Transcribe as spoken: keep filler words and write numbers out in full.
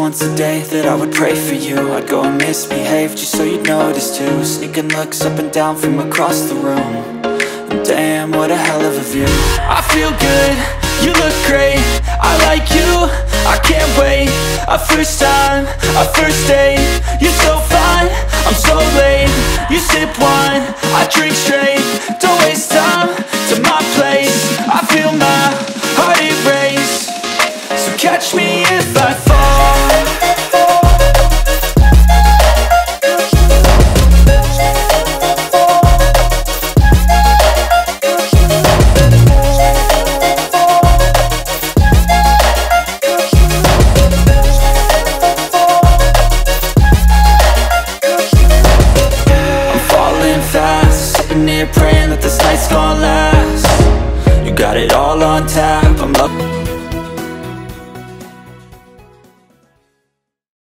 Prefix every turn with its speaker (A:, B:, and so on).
A: once a day that I would pray for you. I'd go and misbehave just so you'd notice too. Sneaking looks up and down from across the room. And damn, what a hell of a view. I feel good, you look great, I like you, I can't wait. A first time, a first date, you're so fine, I'm so late. You sip wine, I drink straight. Don't waste time to my place. I feel my heart erase. So catch me if I fall. Praying that this night's gonna last. You got it all on tap, I'm up.